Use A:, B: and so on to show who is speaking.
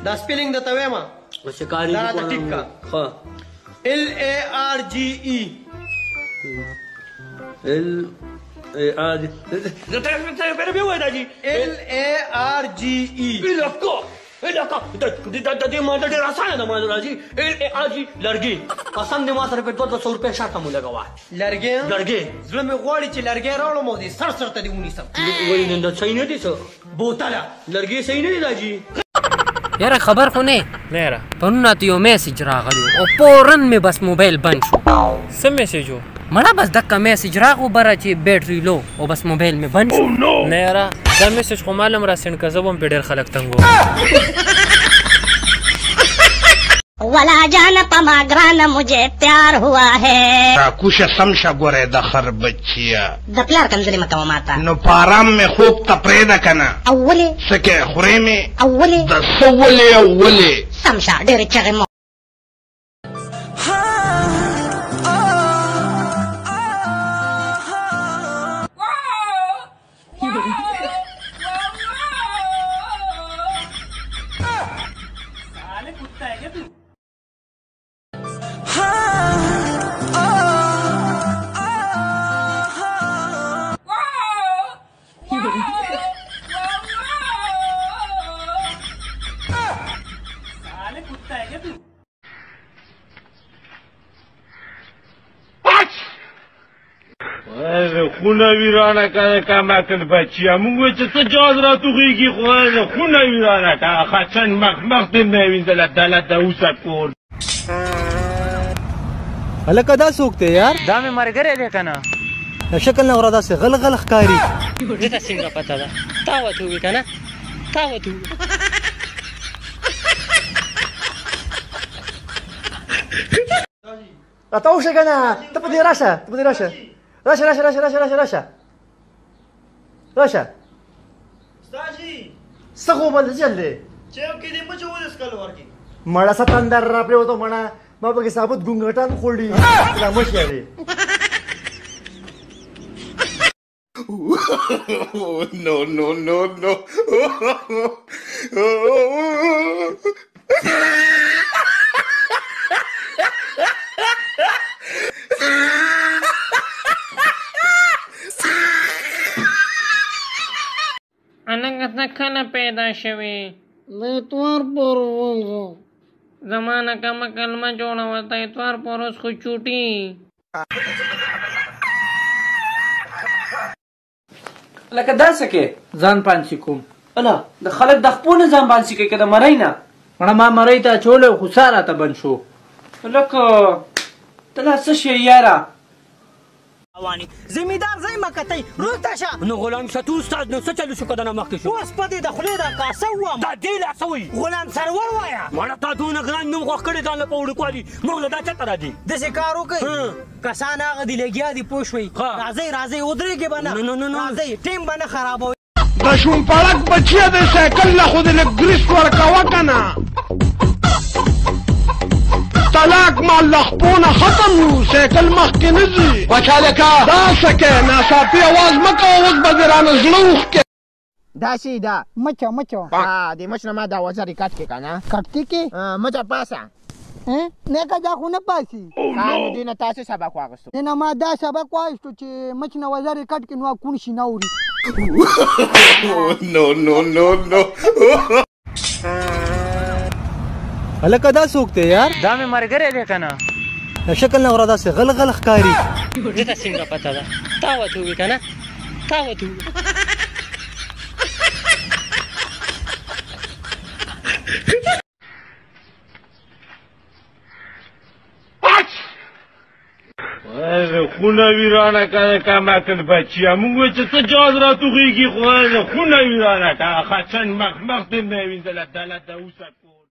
A: دا سپیلنګ د تویما
B: وسکاری
A: دا د ټیک کا
B: ها
A: LARGE
B: LARGE pero bien buena allí
A: LARGE
B: لکه د دې ماده ډېر اسانه ده ماده راځي LARGE لرګي قسم دې ما سره په 200 روپۍ شاته مو لګوه لرګي
A: زړه مې غواړي چې لرګی راوړم او دې سر ته دې ونیسم
B: وایي نن دا صحیح نه دي څه
A: بوتله
B: لرګي صحیح نه دي راځي
C: یاره خبر خو نه
D: یاره
C: پرون راته یو میسج راغلی او فورن مې بس موبایل بند شو
D: څه میسج و
C: مړه بس دغه میسج راغو بره چې بیټري لو او بس موبایل مې بند شو
D: نه یاره دا میسج خو معلوم را سینډ که زه به هم پې ډېر خلک تنګ
E: ولا جانا پما گرانا مجھے پیار ہوا ہے
F: راکوش سمشا گورے دا خر بچیا
E: دا پیار کنزلی مکو ماتا
F: نو پارام میں خوب تپریدا کنا
E: اولی
F: سکے خورے میں
E: اولی
F: دا سولی
E: سمشا دیر چغی مو
F: خونه ویرانه که کمکل بچیا مونگوی چه سجاد را تو غیگی خونه ویرانه که خچن مخمخ دیم نویندل دلت دوسه کن
G: هلکه دا څوک دی یار
D: دا مې ملګری دی که نه
G: شکل نه وره داسې غل ښکاري
C: دې ته څنګه پته ده تا ورته ووي که نه تا ورته ووي
G: راته وشه که نه ته په دې راشه راشه څه خو بل چل دی مړه څه تندر را پرېوتو مړه ما پکې ثابت ګونګټان خوړي دا مشیا دی
F: No.
D: اننګ کله پیدا شوې
E: د اتوار پر ورځ
D: زمانه کمه کلمه جوړه ته اتوار پر ورځ خو چوټي
B: لکه داسې کې ځان پانسي کوم الا د خلک د خپل ځان پانسي کوي که د مرۍ نه مړه ما مرۍ ته چوله خو ساره ته بند شو لکه ته لا څه شی یاره
H: زمیندار ځای مه کتئ روسته شه
B: نو غلام شاه تو استاد نو څه چلو شو که دنه مخکې شو
H: اوس په دې د خولې د کاسه ووم
B: دا دې لا څه وایي
H: غلام سرور وایه
B: مړه تا دونه ګران نوم خوښ کړی ځان له په وړوکوالي موږ له دا چېرته راځي
H: داسې کار وکئ کسان هغه دي لګیا دي پوه شوئ راځئ ودرېږئ به نه راځئ ټیم به نه خرابوئ
F: د شومپړک بچیا د سایکل نه خو دې لږ ګریس ورکوه که نه طلاق ما لخپونه ختم یو سایکل مخکې نه ځي بچالکه داسې کې ناڅاپي اواز مه کوه اوس به دې رانه زړه اوښکې
I: داسې ده مچو د مچ نه ما دا وزرې کټ کې که نه کټ کې مچه پاسه نه که دا خو نه پاسي نو دې نه تاسې سبق واخیستو دې نه ما دا سبق واخیستو چې مچ نه وزرې کټ کې نو کون شي نه اوري
F: No.
G: هلکه دا څوک دی یار
D: دا مې ملګری دی که نه
G: شکل نه وره داسې غل ښکاري
C: دې ته څنګه پته ده تا ورته ووي که نه تا ورته ووي
F: خونه ویرانه که کمکل بچیا مونگوی چه سجاد را تو غیگی خونه ویرانه که خچن مخمخ دیم نویندل دلت دوسه